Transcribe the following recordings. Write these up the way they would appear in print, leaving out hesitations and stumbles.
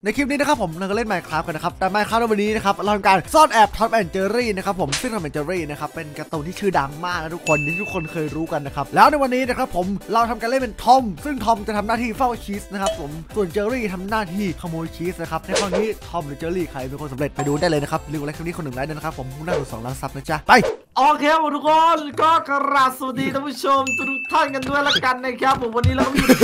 ในคลิปนี้นะครับผมเราก็เล่น Minecraft กันนะครับแต่ Minecraft ในวันนี้นะครับเราทำการซ่อนแอบทอมแอนด์เจอรี่นะครับผมซึ่งทอมแอนด์เจอรี่นะครับเป็นการ์ตูนที่ชื่อดังมากนะทุกคนที่ทุกคนเคยรู้กันนะครับแล้วในวันนี้นะครับผมเราทำการเล่นเป็นทอมซึ่งทอมจะทำหน้าที่เฝ้าชีสนะครับผมส่วนเจอรี่ทำหน้าที่ขโมยชีสนะครับในครั้งนี้ทอมหรือเจอรี่ใครเป็นคนสำเร็จไปดูได้เลยนะครับลืมอะไรคลิปนี้คนหนึ่งไลค์นะครับผมน่าดู2 ล้านซับนะจ๊ะไปโอเคครับทุกคนก็กราบสวัสดีท่านผู้ชมทุกท่านกันด้วยละกันนะครับผมวันนี้เราก็อยู่ใน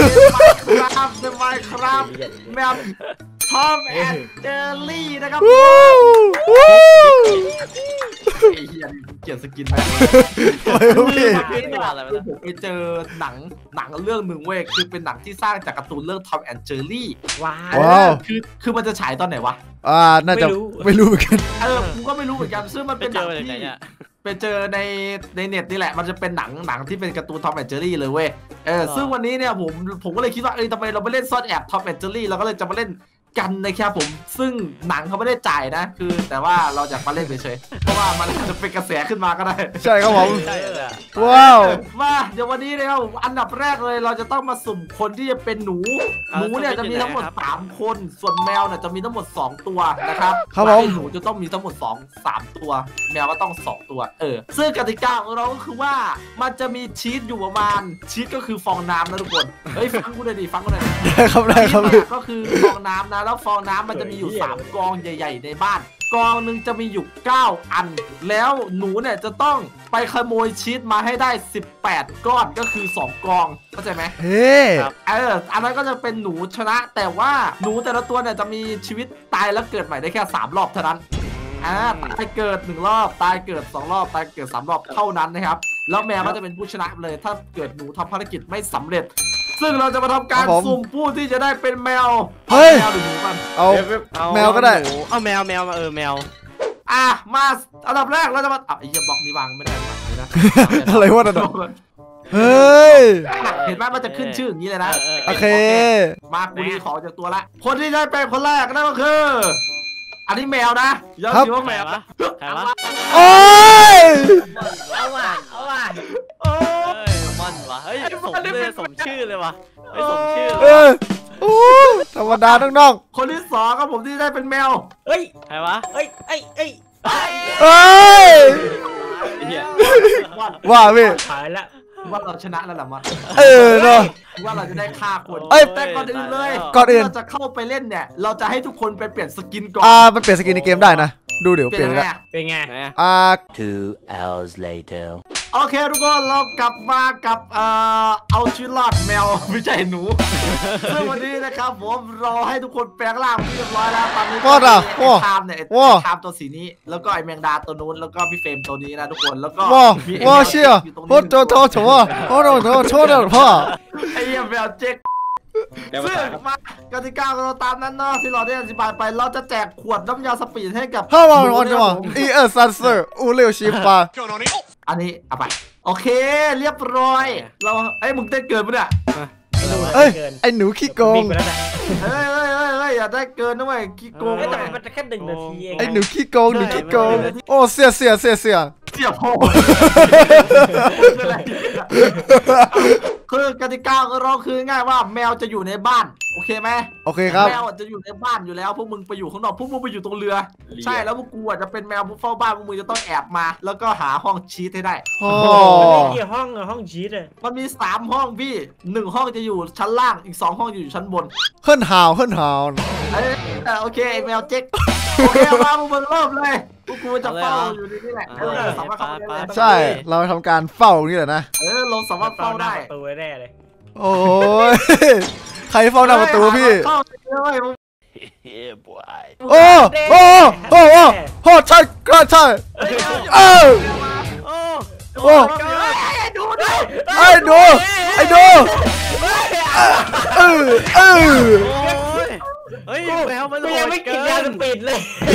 Minecraft แมปทอมแอนด์เจอรี่นะครับไอ้เหี้ยเกลียดสกินไหมผมไปเจอหนังเรื่องหนึ่งเว้ยคือเป็นหนังที่สร้างจากการ์ตูนเรื่องทอมแอนด์เจอรี่ว้าวคือมันจะฉายตอนไหนวะน่าจะไม่รู้เหมือนกันผมก็ไม่รู้เหมือนกันซึ่งมันเป็นหนังที่ไปเจอในเน็ตนี่แหละมันจะเป็นหนังที่เป็นการ์ตูนทอมแอนด์เจอรี่เลยเว้ยซึ่งวันนี้เนี่ยผมก็เลยคิดว่าทำไมเราไม่เล่นซ่อนแอบทอมแอนด์เจอรี่เราก็เลยจะมาเล่นกันนะครับผมซึ่งหนังเขาไม่ได้จ่ายนะคือแต่ว่าเราอยากมาเล่นเฉยๆเพราะว่ามันจะเป็นกระแสขึ้นมาก็ได้ใช่ครับผมว้าวมาเดี๋ยววันนี้นะครับอันดับแรกเลยเราจะต้องมาสุ่มคนที่จะเป็นหนูเนี่ยจะมีทั้งหมด3คนส่วนแมวเนี่ยจะมีทั้งหมด2ตัวนะครับหนูจะต้องมีทั้งหมด3ตัวแมวก็ต้อง2ตัวซึ่งกติกาของเราก็คือว่ามันจะมีชีสอยู่ประมาณชีสก็คือฟองน้ำนะทุกคนฟังกูหน่อยดิฟังกูหน่อยได้ครับก็คือฟองน้ำนะแล้วฟองน้ำมันจะมีอยู่3กองใหญ่ๆในบ้านกองหนึ่งจะมีอยู่9อันแล้วหนูเนี่ยจะต้องไปขโมยชีสมาให้ได้18ก้อนก็คือ2กองเข้าใจไหมอันนั้นก็จะเป็นหนูชนะแต่ว่าหนูแต่ละตัวเนี่ยจะมีชีวิตตายแล้วเกิดใหม่ได้แค่3รอบเท่านั้นตายเกิด1รอบตายเกิด2รอบตายเกิด3รอบเท่านั้นนะครับแล้วแมวก็จะเป็นผู้ชนะเลยถ้าเกิดหนูทำภารกิจไม่สำเร็จซึ่งเราจะมาทำการสุ่มผู้ที่จะได้เป็นแมวเฮ้ยแมวหรือหนูกันเอาแมวก็ได้เอาแมวมาแมวมาอันดับแรกเราจะมาไอ้เหี้ยบล็อกนี้วางไม่ได้นะอะไรวะนั่นเฮ้ยเห็นไหมมันจะขึ้นชื่ออย่างนี้เลยนะโอเคมากูดีของจากตัวละคนที่ได้เป็นคนแรกนั่นก็คืออันนี้แมวนะย้อนคิดว่าแมวนะโอ้ยเอาว่ะโอ้ยมันวะเฮ้ยสมชื่อเลยวะสมชื่อธรรมดาน้องคนที่2ครับผมที่ได้เป็นแมวใครวะว่าพี่หายละว่าเราชนะแล้วหรอมันเนาะว่าเราจะได้ฆ่าคนแต่ก่อนอื่นเราจะเข้าไปเล่นเนี่ยเราจะให้ทุกคนไปเปลี่ยนสกินก่อนมันเปลี่ยนสกินในเกมได้นะดูเดี๋ยวเปลี่ยนแล้วเป็นไง 2 hours later โอเคทุกคนเรากลับมากับเอาชีวิตรอดแมวไม่ใช่หนูซึ่งวันนี้นะครับผมรอให้ทุกคนแปลงร่างเรียบร้อยแล้วตอนนี้ไทม์เนี่ยไทม์ตัวสีนี้แล้วก็ไอแมงดาตัวนู้นแล้วก็พี่เฟรมตัวนี้นะทุกคนแล้วก็ว้าเชี่ยโอ้โถโอ้โถพ่อไอเหี้ยแมวเจ๊กซึ่งมากติกาเราตามนั้นเนาะที่เราได้อธิบายไปเราจะแจกขวดน้ำยาสปีดให้กับซันเซอร์เร็วชิปาอันนี้เอาไปโอเคเรียบร้อยเรามึงได้เกินมั้ยเนี่ยไอหนูขี้โกงอย่าได้เกินนะเว้ยขี้โกงแต่มันจะแค่1 นาทีเองไอหนูขี้โกงโอ้เสียพ่อคือกติกาของเราคือง่ายว่าแมวจะอยู่ในบ้านโอเคไหมโอเคครับแมวจะอยู่ในบ้านอยู่แล้วพวกมึงไปอยู่ข้างนอกพวกมึงไปอยู่ตรงเรือใช่แล้วพวกกูจะเป็นแมวเฝ้าบ้านพวกมึงจะต้องแอบมาแล้วก็หาห้องชีสให้ได้กี่ห้องชีสมันมี3ห้องพี่1ห้องจะอยู่ชั้นล่างอีก2ห้องอยู่ชั้นบนเฮิร์นฮาวโอเคแมวเจ๊กโอเคมาพวกมึงเริ่มเลยพวกกูจะเฝ้าอยู่นี่แหละใช่เราทำการเฝ้านี่แหละนะเราสามารถเฝ้าได้ประตูแน่เลยโอ้ยใครเฝ้าหน้าประตูพี่โอ้ใช่ดูแมวมันยังไม่กินยาสปีดเลย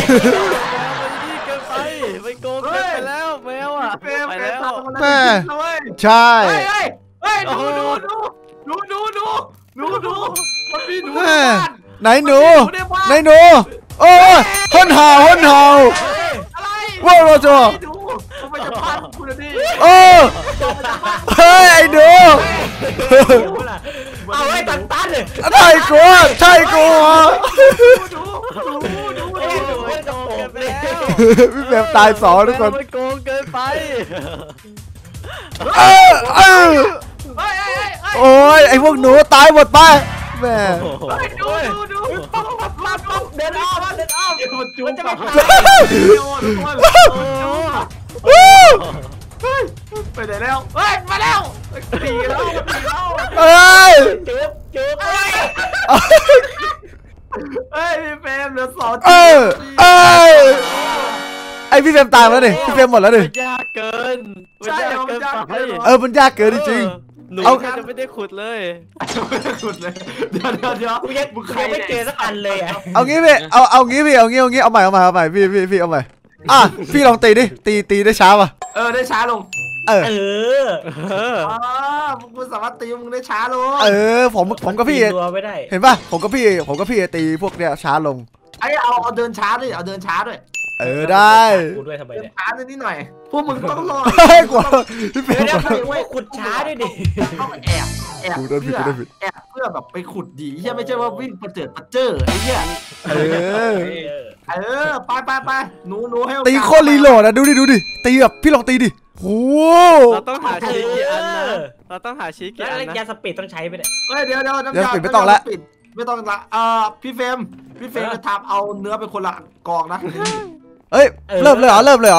ไปโกงไปแล้วแมวไปแล้วแม่ใช่ดูมันมีหนูไหนหนูโอ้ห้นเห่าว้าวจ้ะมันจะพันคุณดิเฮ้ยไอ้ดูเอาไว้ตันนใช่กูใช่กูดูไอ้หนูมันกระโปรงเลยพี่เฟรมตาย2ทุกคนมันโกงเกินไปเออเฮ้ยโอ้ยไอพวกหนูตายหมดไปแม่ดูปั๊บเดินอ้อมมันจะไม่ตายไปไหนแล้วเฮ้ยมาแล้วตีแล้วเอ้ยจุ๊บเฮ้ยพี่เฟรมเหลือ2 เออไอพี่เฟรมตายแล้วดิพี่เฟรมหมดแล้วดิยากเกินใช่มันยากเกินมันยากเกินจริงหนูเอาจะไม่ได้ขุดเลยขุดเลยเดี๋ยวกูยังไม่เจอสักอันเลยอ่ะเอางี้พี่เอางี้พี่เอางี้เอาใหม่พี่เอาใหม่พี่ลองตีดิตีได้ช้าป่ะได้ช้าลงเออมึงสามารถตีมึงได้ช้าลงผมกับพี่รัวไม่ได้เห็นป่ะผมกับพี่ตีพวกเนี้ยช้าลงไอ้เอาเดินช้าด้วยเอาเดินช้าด้วยได้กูด้วยทำไมเดินเนี่ยช้านิดหน่อยพวกมึงต้องรอกว่าพี่เฟรมเดี๋ยวไปขุดช้าด้วยดิต้องแอบเพื่อแบบไปขุดดีเฮียไม่ใช่ว่าวิ่งประเจิดประเจิดไอ้เหี้ยไปหนูให้ตีโครีโหลดนะดูดิตีแบบพี่ลองตีดิโอ้เราต้องหาชีสกี่อันนะเราต้องหาชีสกี่แล้วอันนะยาสปีดต้องใช้ไปเนี่ยเฮ้ยเดี๋ยวน้ำยาไม่ต้องละพี่เฟรมจะทำเอาเนื้อเป็นคนละกองนะเอ้ยเริ่มเลยเหรอเริ่มแล้ว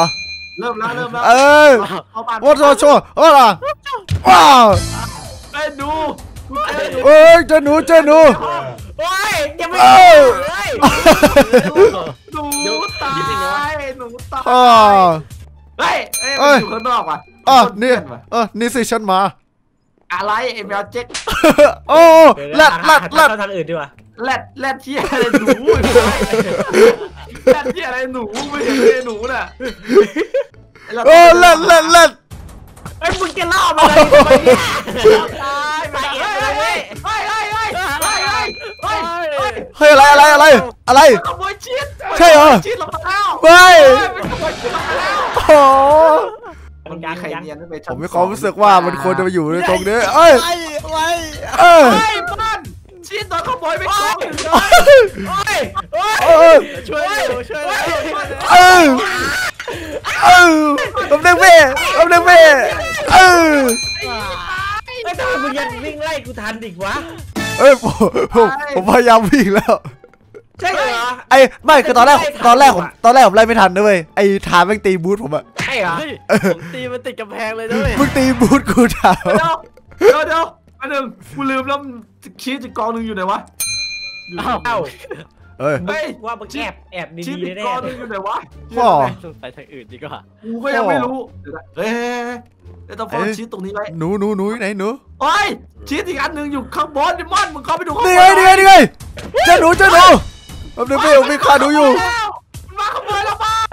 โอ้โชว์ว้าวเอ้ยดูเจอหนูโอ้ยยังไม่เลยหนูตายเฮ้ยอยู่ข้างนอกว่ะนี่สิฉันมาอะไรไอ้แมวเจ๊กโอ้แรดทางอื่นดีกว่าแรดที่อะไรหนูแรดที่อะไรหนูไม่เห็นเลยหนูน่ะแรดไอ้มึงจะล่อมาเลยไปเนี่ยตายไปเองเลยเฮ้ยอะไรขโมยชีสใช่เหรอชีสลงมาแล้วเฮ้ยขโมยชีสลงมาแล้วโอ้มันมีใครเนียนไปผมมีความรู้สึกว่ามันควรจะมาอยู่ในตรงนี้บ้านชีสโดนขโมยไปก่อนช่วยผมดึงเพ่ไอ้ทำไมมึงยังวิ่งไล่กูทันอีกวะผมพยายามวิ่งแล้วใช่เหรอไม่คือตอนแรกผมไล่ไม่ทันด้วยไอ้ทามแม่งตีบูทผมอะใช่เหรอผมตีมันติดกำแพงเลยด้วยมึงตีบูทกูถามเดี๋ยวอันหนึ่งกูลืมแล้วชีสอีกกองหนึ่งอยู่ไหนวะเอ้าเฮ้ยว่ามึงแอบชีสดีอีกๆแน่กองหนึ่งอยู่ไหนวะพ่อไปทางอื่นดีกว่ากูก็ยังไม่รู้เฮ้ยต้องฟ้องชีสตรงนี้ไว้หนูไหนหนูโอ้ยชีสอีกอันหนึ่งอยู่ข้างบนดิมอนมึงเข้าไปดูข้างบนี่นไงเจ้าหนูผมดึงเพ่ผมมีขาหนูอยู่มาขโมยแล้วบ้าน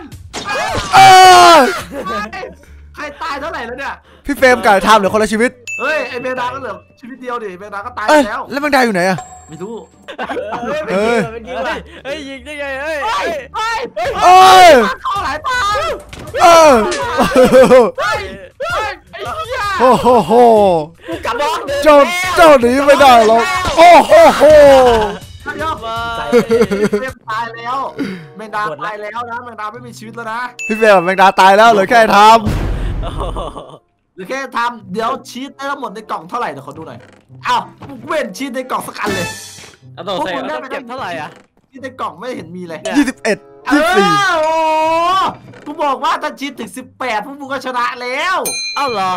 ใครตายเท่าไหร่แล้วเนี่ยพี่เฟรมกับทามเหลือคนละชีวิตเฮ้ยไอเมดาก็เหลือชีวิตเดียวดิเมดาก็ตายแล้วแล้วแมงดาอยู่ไหนอะไม่รู้มันยิงว่ะเฮ้ยยิงได้ไงเฮ้ยเข้าหลายปาไอ้เหี้ยกูกลับบ้านเจ้าหนีไม่ได้หรอกโอ้โหเดี๋ยวเรียบตายแล้วแมงดาตายแล้วนะแมงดาไม่มีชีวิตแล้วนะพี่เฟรมแมงดาตายแล้วเหลือแค่ทามหรือแค่ทำเดี๋ยวชีสได้ทั้งหมดในกล่องเท่าไหร่เดี๋ยวขอดูหน่อยอ้าวเว้นชีสในกล่องสักอันเลยพวกคุณได้เก็บเท่าไหร่อ่ะชีสในกล่องไม่เห็นมีเลย 21 โอ้กูบอกว่าถ้าชีสถึง18พวกมึงก็ชนะแล้วเอ้าเหรอ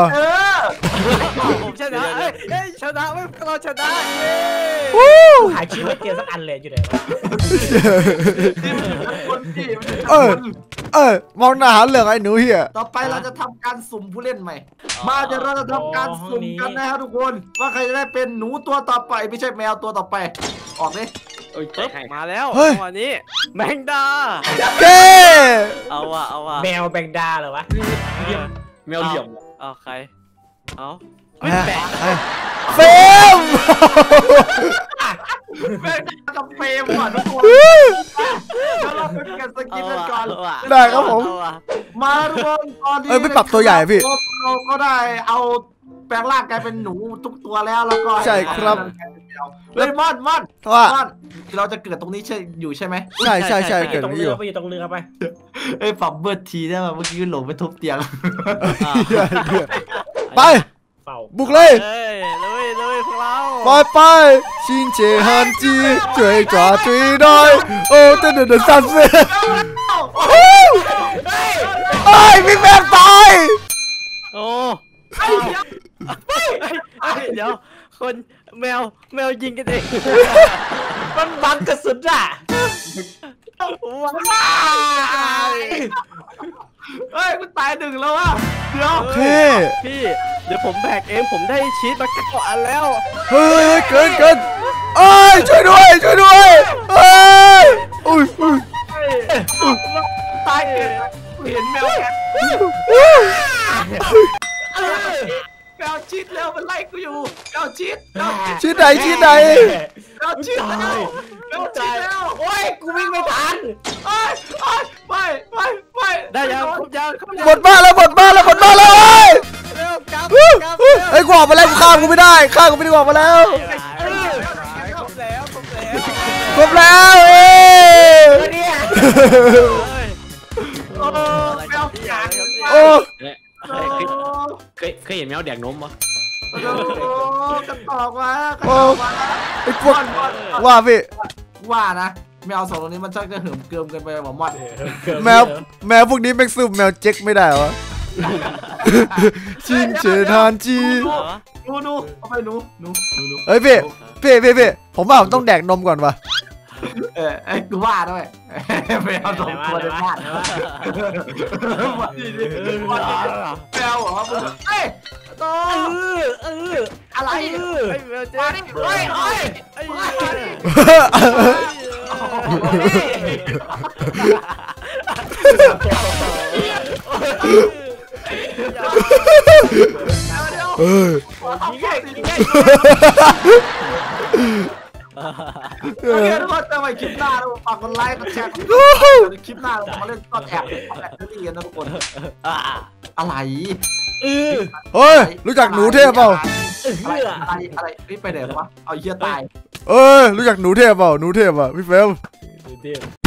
ผมชนะเฮ้ยชนะไม่เราชนะเย้กูหาชีวิตเจอสักอันเลยอยู่ไหนวะมองหน้าหาเรื่องไอ้หนูเหี้ยต่อไปเราจะทำการสุ่มผู้เล่นใหม่มาเดี๋ยวเราจะทำการสุ่มกันนะครับทุกคนว่าใครจะได้เป็นหนูตัวต่อไปไม่ใช่แมวตัวต่อไปออกดิปึ๊บมาแล้ววันนี้แมงดาเก้เอาว่ะแมวแบงดาเหรอวะแมวเหลี่ยมเอาใครเอาเฟเฟรมแม่งกับเฟรมก่อนทุกคนแล้วเราไปกันสกินกันก่อนได้ครับผมมาทุกคนตอนนี้ไม่ปรับตัวใหญ่พี่เราก็ได้เอาแปลงร่างกลายเป็นหนูทุกตัวแล้วก็ใช่ครับเฮ้ยม่อนว่าม่อนเราจะเกิดตรงนี้อยู่ใช่ไหมใช่ไปเกิดตรงไม่เรืออยู่ไปอยู่ตรงเรือไปเอ้ยฝับเบิร์ดทีได้ป่ะเมื่อกี้หลงไปทุบเตียงไปเฝ้าบุกเลยเลยพวกเราไปชิงเจฮันจีช่วยจ่าช่วยหน่อยโอ้เต้นเดินสั่นเสียไอ้พี่แมนตายโอ้เดี๋ยวคนแมวยิงกันเองมันบังกระสุนอ่ะเฮ้ยกูตาย1แล้วอ่ะเดี๋ยวเท่พี่เดี๋ยวผมแบกเองผมได้ชีสมา9 อันแล้วเฮ้ยเกินเอ้ยช่วยด้วยเอ้ยอุ้ยตายเกินกูเห็นแมวแกะแมวชิดแล้วมันไล่กูอยู่แมวชิดชิ้นไหนแมวชิดแล้วแมวชิดแล้วโอ้ยกูวิ่งไม่ทันไปได้ยังครบยังหมดบ้านแล้วเอ้ยเร็วกลับไอ้กูออกมาแล้วกูฆ่ากูไม่ได้ออกมาแล้วครบแล้วครบแล้วเอ้ยเนี่ยโอ้แมวกางโอ้เคยเห็นแมวแดกนมปะกระตอกมาไอ้พวกว่าพี่ว่านะแมว2ตัวนี้มันช่างจะเหิมเกิมกันไปหมดมอดแมวพวกนี้แม่งสู้แมวเจ๊กไม่ได้วะชิงเจทานจีนูเอาไปนูเฮ้ยพี่ผมว่าผมต้องแดกนมก่อนวะไอ้กูว่าด้วยแมว2ตัวในบ้านแมวเหรอเฮ้ยโตอะไรแมวเจ๊มาดิเฮ้ยมาดิยิงแค่ทุกคนจะไปคลิปหน้าเราฝากกดไลค์กดแชร์คลิปหน้าเรามาเล่นซ่อนแอบนี่กันนะทุกคนอะไรเฮ้ยรู้จักหนูเทพเปล่าอะไรไปไหนวะเอาเหี้ยตายรู้จักหนูเทพเปล่าหนูเทพอ่ะพี่เฟรม